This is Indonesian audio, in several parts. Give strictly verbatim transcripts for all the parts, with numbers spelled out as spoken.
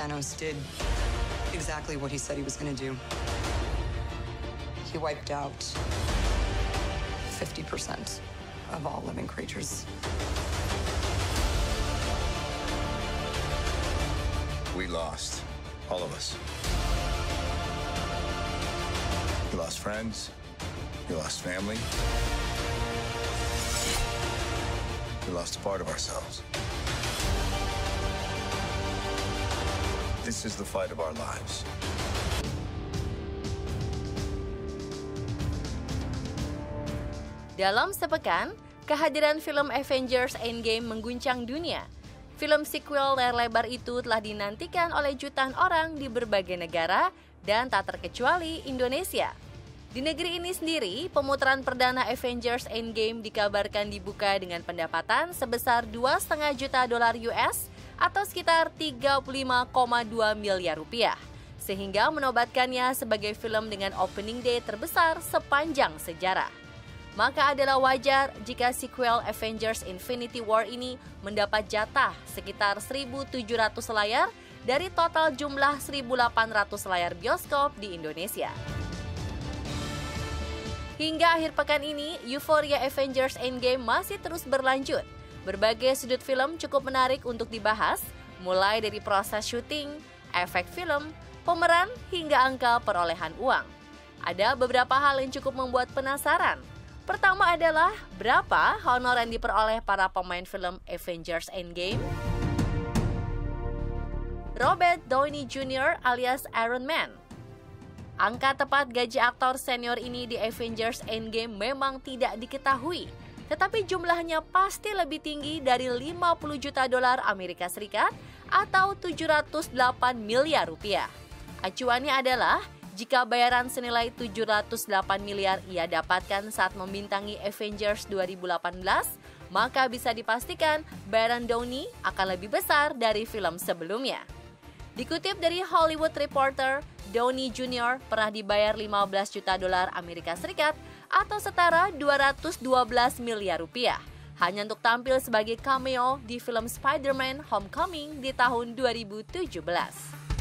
Thanos did exactly what he said he was going to do. He wiped out fifty percent of all living creatures. We lost, all of us. We lost friends, we lost family, we lost a part of ourselves. This is the fight of our lives. Dalam sepekan, kehadiran film Avengers Endgame mengguncang dunia. Film sequel layar lebar itu telah dinantikan oleh jutaan orang di berbagai negara dan tak terkecuali Indonesia. Di negeri ini sendiri, pemutaran perdana Avengers Endgame dikabarkan dibuka dengan pendapatan sebesar dua koma lima juta dolar U S atau sekitar tiga puluh lima koma dua miliar rupiah, sehingga menobatkannya sebagai film dengan opening day terbesar sepanjang sejarah. Maka adalah wajar jika sequel Avengers Infinity War ini mendapat jatah sekitar seribu tujuh ratus layar dari total jumlah seribu delapan ratus layar bioskop di Indonesia. Hingga akhir pekan ini, euforia Avengers Endgame masih terus berlanjut. Berbagai sudut film cukup menarik untuk dibahas, mulai dari proses syuting, efek film, pemeran, hingga angka perolehan uang. Ada beberapa hal yang cukup membuat penasaran. Pertama adalah, berapa honor yang diperoleh para pemain film Avengers Endgame? Robert Downey Junior alias Iron Man. Angka tepat gaji aktor senior ini di Avengers Endgame memang tidak diketahui, tetapi jumlahnya pasti lebih tinggi dari lima puluh juta dolar Amerika Serikat atau tujuh ratus delapan miliar rupiah. Acuannya adalah, jika bayaran senilai tujuh ratus delapan miliar ia dapatkan saat membintangi Avengers dua ribu delapan belas, maka bisa dipastikan bayaran Downey akan lebih besar dari film sebelumnya. Dikutip dari Hollywood Reporter, Downey Junior pernah dibayar lima belas juta dolar Amerika Serikat atau setara dua ratus dua belas miliar rupiah hanya untuk tampil sebagai cameo di film Spider-Man Homecoming di tahun dua ribu tujuh belas.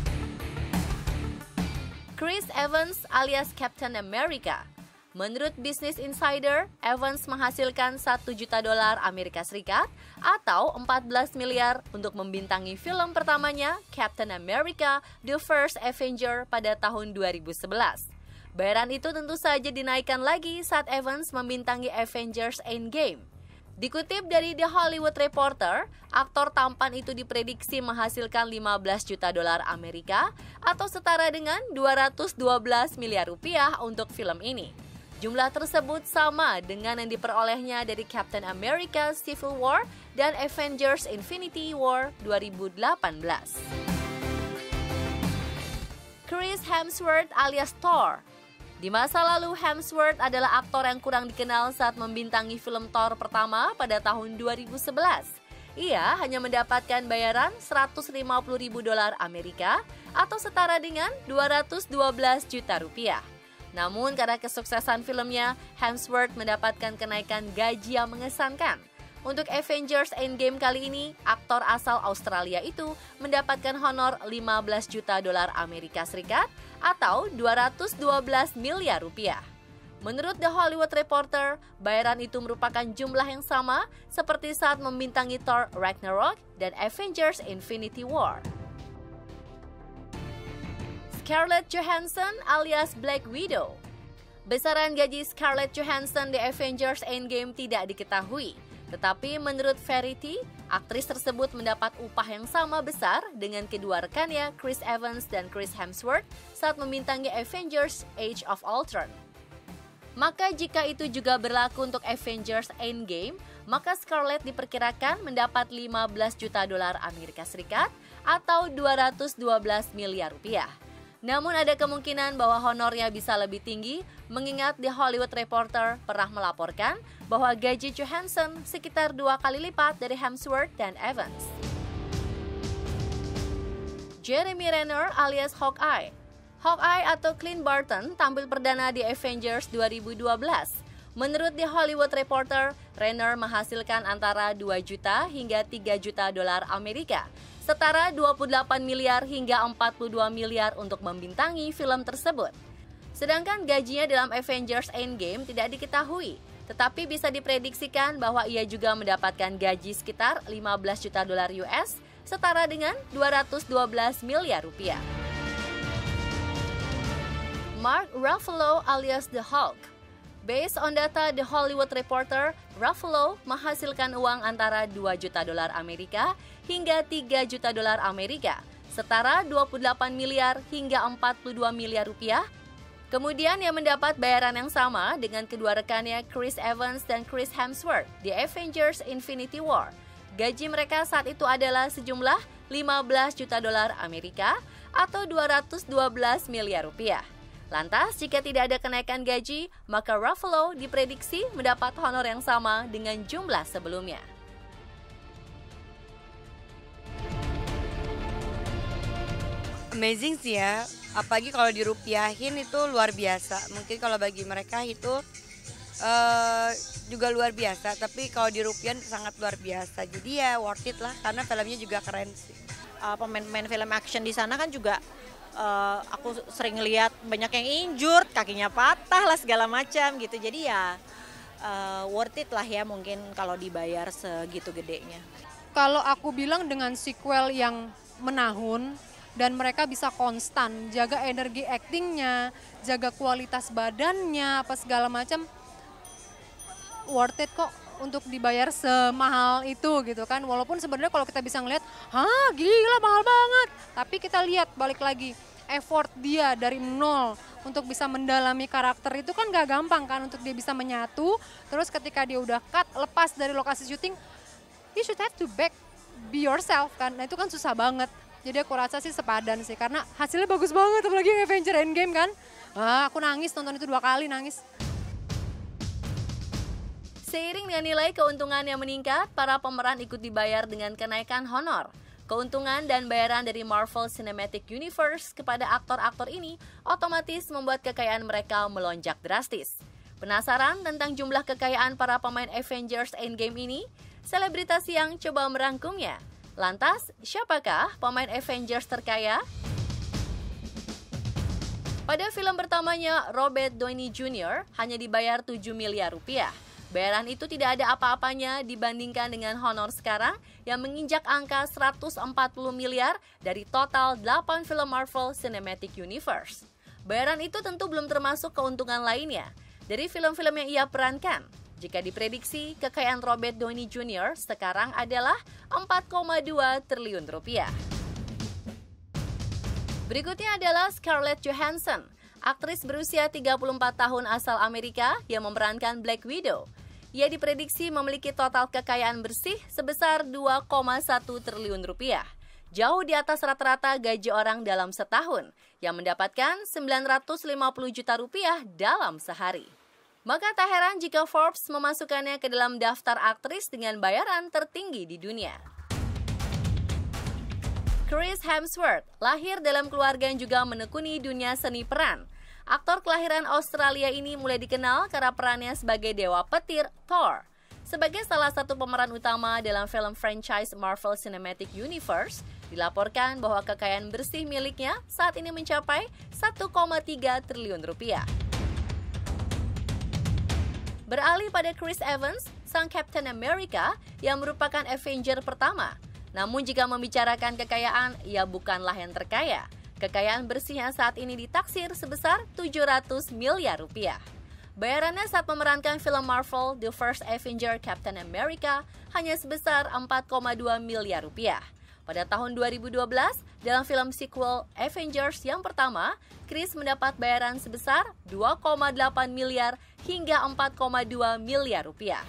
Chris Evans alias Captain America. Menurut Business Insider, Evans menghasilkan satu juta dolar Amerika Serikat atau empat belas miliar untuk membintangi film pertamanya Captain America The First Avenger pada tahun dua ribu sebelas. Bayaran itu tentu saja dinaikkan lagi saat Evans membintangi Avengers Endgame. Dikutip dari The Hollywood Reporter, aktor tampan itu diprediksi menghasilkan lima belas juta dolar Amerika atau setara dengan dua ratus dua belas miliar rupiah untuk film ini. Jumlah tersebut sama dengan yang diperolehnya dari Captain America Civil War dan Avengers Infinity War dua ribu delapan belas. Chris Hemsworth alias Thor. Di masa lalu, Hemsworth adalah aktor yang kurang dikenal saat membintangi film Thor pertama pada tahun dua ribu sebelas. Ia hanya mendapatkan bayaran seratus lima puluh ribu dolar Amerika atau setara dengan dua ratus dua belas juta rupiah. Namun karena kesuksesan filmnya, Hemsworth mendapatkan kenaikan gaji yang mengesankan. Untuk Avengers Endgame kali ini, aktor asal Australia itu mendapatkan honor lima belas juta dolar Amerika Serikat atau dua ratus dua belas miliar rupiah. Menurut The Hollywood Reporter, bayaran itu merupakan jumlah yang sama seperti saat membintangi Thor Ragnarok dan Avengers Infinity War. Scarlett Johansson alias Black Widow. Besaran gaji Scarlett Johansson di Avengers Endgame tidak diketahui. Tetapi menurut Variety, aktris tersebut mendapat upah yang sama besar dengan kedua rekannya Chris Evans dan Chris Hemsworth saat membintangi Avengers Age of Ultron. Maka jika itu juga berlaku untuk Avengers Endgame, maka Scarlett diperkirakan mendapat lima belas juta dolar Amerika Serikat atau dua ratus dua belas miliar rupiah. Namun ada kemungkinan bahwa honornya bisa lebih tinggi, mengingat The Hollywood Reporter pernah melaporkan bahwa gaji Johansson sekitar dua kali lipat dari Hemsworth dan Evans. Jeremy Renner alias Hawkeye. Hawkeye atau Clint Barton tampil perdana di Avengers dua ribu dua belas. Menurut The Hollywood Reporter, Renner menghasilkan antara dua juta hingga tiga juta dolar Amerika, setara dua puluh delapan miliar hingga empat puluh dua miliar untuk membintangi film tersebut. Sedangkan gajinya dalam Avengers Endgame tidak diketahui, tetapi bisa diprediksikan bahwa ia juga mendapatkan gaji sekitar lima belas juta dolar U S, setara dengan dua ratus dua belas miliar rupiah. Mark Ruffalo alias The Hulk. Based on data The Hollywood Reporter, Ruffalo menghasilkan uang antara dua juta dolar Amerika hingga tiga juta dolar Amerika, setara dua puluh delapan miliar hingga empat puluh dua miliar rupiah. Kemudian ia mendapat bayaran yang sama dengan kedua rekannya Chris Evans dan Chris Hemsworth di Avengers Infinity War. Gaji mereka saat itu adalah sejumlah lima belas juta dolar Amerika atau dua ratus dua belas miliar rupiah. Lantas, jika tidak ada kenaikan gaji, maka Ruffalo diprediksi mendapat honor yang sama dengan jumlah sebelumnya. Amazing sih ya, apalagi kalau dirupiahin itu luar biasa. Mungkin kalau bagi mereka itu uh, juga luar biasa, tapi kalau dirupiahin sangat luar biasa. Jadi ya worth it lah, karena filmnya juga keren sih. Uh, pemain-pemain film action di sana kan juga Uh, aku sering lihat banyak yang injured, kakinya patah lah segala macam gitu. Jadi ya uh, worth it lah ya mungkin kalau dibayar segitu gedenya. Kalau aku bilang dengan sequel yang menahun dan mereka bisa konstan, jaga energi aktingnya, jaga kualitas badannya, apa segala macam, worth it kok untuk dibayar semahal itu gitu kan. Walaupun sebenarnya kalau kita bisa ngeliat, hah gila mahal banget. Tapi kita lihat balik lagi, effort dia dari nol untuk bisa mendalami karakter itu kan gak gampang kan. Untuk dia bisa menyatu, terus ketika dia udah cut, lepas dari lokasi syuting, you should have to back, be yourself kan. Nah itu kan susah banget. Jadi aku rasa sih sepadan sih, karena hasilnya bagus banget. Apalagi Avengers Endgame kan. Ah, aku nangis nonton itu dua kali, nangis. Seiring dengan nilai keuntungan yang meningkat, para pemeran ikut dibayar dengan kenaikan honor. Keuntungan dan bayaran dari Marvel Cinematic Universe kepada aktor-aktor ini otomatis membuat kekayaan mereka melonjak drastis. Penasaran tentang jumlah kekayaan para pemain Avengers Endgame ini? Selebritas yang coba merangkumnya. Lantas, siapakah pemain Avengers terkaya? Pada film pertamanya, Robert Downey Junior hanya dibayar tujuh miliar rupiah. Bayaran itu tidak ada apa-apanya dibandingkan dengan honor sekarang yang menginjak angka seratus empat puluh miliar dari total delapan film Marvel Cinematic Universe. Bayaran itu tentu belum termasuk keuntungan lainnya dari film-film yang ia perankan. Jika diprediksi, kekayaan Robert Downey Junior sekarang adalah empat koma dua triliun rupiah. Berikutnya adalah Scarlett Johansson, aktris berusia tiga puluh empat tahun asal Amerika yang memerankan Black Widow. Ia diprediksi memiliki total kekayaan bersih sebesar dua koma satu triliun rupiah. Jauh di atas rata-rata gaji orang dalam setahun, yang mendapatkan sembilan ratus lima puluh juta rupiah dalam sehari. Maka tak heran jika Forbes memasukkannya ke dalam daftar aktris dengan bayaran tertinggi di dunia. Chris Hemsworth lahir dalam keluarga yang juga menekuni dunia seni peran. Aktor kelahiran Australia ini mulai dikenal karena perannya sebagai dewa petir Thor. Sebagai salah satu pemeran utama dalam film franchise Marvel Cinematic Universe, dilaporkan bahwa kekayaan bersih miliknya saat ini mencapai satu koma tiga triliun rupiah. Beralih pada Chris Evans, sang Captain America yang merupakan Avenger pertama. Namun jika membicarakan kekayaan, ia bukanlah yang terkaya. Kekayaan bersihnya saat ini ditaksir sebesar tujuh ratus miliar rupiah. Bayarannya saat memerankan film Marvel The First Avenger Captain America hanya sebesar empat koma dua miliar rupiah. Pada tahun dua ribu dua belas, dalam film sequel Avengers yang pertama, Chris mendapat bayaran sebesar dua koma delapan miliar hingga empat koma dua miliar rupiah.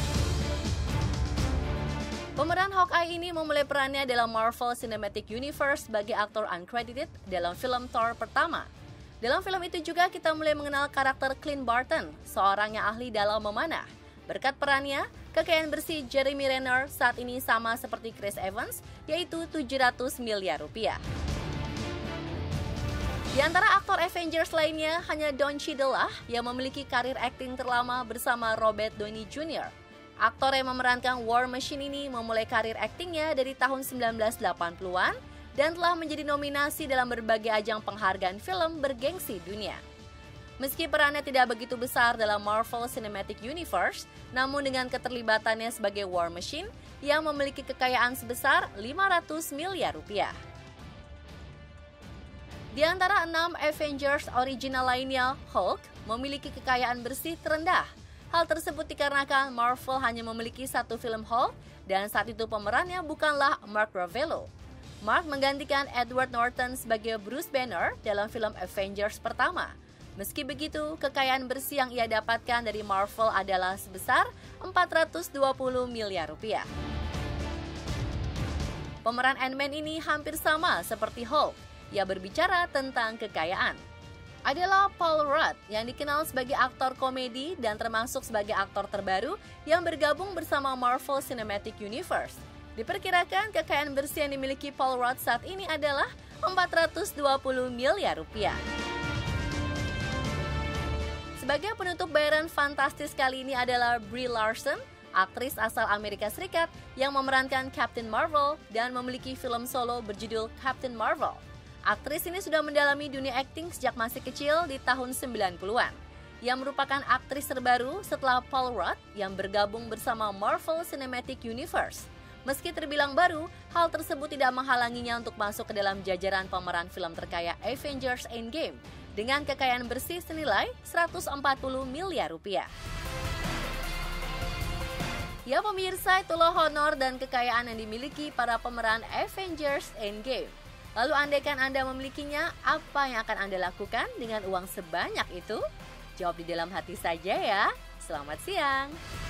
Pemeran Hawkeye ini memulai perannya dalam Marvel Cinematic Universe sebagai aktor uncredited dalam film Thor pertama. Dalam film itu juga kita mulai mengenal karakter Clint Barton, seorang yang ahli dalam memanah. Berkat perannya, kekayaan bersih Jeremy Renner saat ini sama seperti Chris Evans, yaitu tujuh ratus miliar rupiah. Di antara aktor Avengers lainnya, hanya Don Cheadle lah yang memiliki karir akting terlama bersama Robert Downey Junior Aktor yang memerankan War Machine ini memulai karir aktingnya dari tahun sembilan belas delapan puluhan dan telah menjadi nominasi dalam berbagai ajang penghargaan film bergengsi dunia. Meski perannya tidak begitu besar dalam Marvel Cinematic Universe, namun dengan keterlibatannya sebagai War Machine yang memiliki kekayaan sebesar lima ratus miliar rupiah. Di antara enam Avengers original lainnya, Hulk memiliki kekayaan bersih terendah. Hal tersebut dikarenakan Marvel hanya memiliki satu film Hulk dan saat itu pemerannya bukanlah Mark Ruffalo. Mark menggantikan Edward Norton sebagai Bruce Banner dalam film Avengers pertama. Meski begitu, kekayaan bersih yang ia dapatkan dari Marvel adalah sebesar empat ratus dua puluh miliar rupiah. Pemeran Ant-Man ini hampir sama seperti Hulk. Ia berbicara tentang kekayaan. Adalah Paul Rudd yang dikenal sebagai aktor komedi dan termasuk sebagai aktor terbaru yang bergabung bersama Marvel Cinematic Universe. Diperkirakan kekayaan bersih yang dimiliki Paul Rudd saat ini adalah empat ratus dua puluh miliar rupiah. Sebagai penutup bayaran fantastis kali ini adalah Brie Larson, aktris asal Amerika Serikat yang memerankan Captain Marvel dan memiliki film solo berjudul Captain Marvel. Aktris ini sudah mendalami dunia akting sejak masih kecil di tahun sembilan puluhan. Ia merupakan aktris terbaru setelah Paul Rudd yang bergabung bersama Marvel Cinematic Universe. Meski terbilang baru, hal tersebut tidak menghalanginya untuk masuk ke dalam jajaran pemeran film terkaya Avengers Endgame dengan kekayaan bersih senilai seratus empat puluh miliar rupiah. Ya pemirsa, itulah honor dan kekayaan yang dimiliki para pemeran Avengers Endgame. Lalu andaikan Anda memilikinya, apa yang akan Anda lakukan dengan uang sebanyak itu? Jawab di dalam hati saja ya. Selamat siang.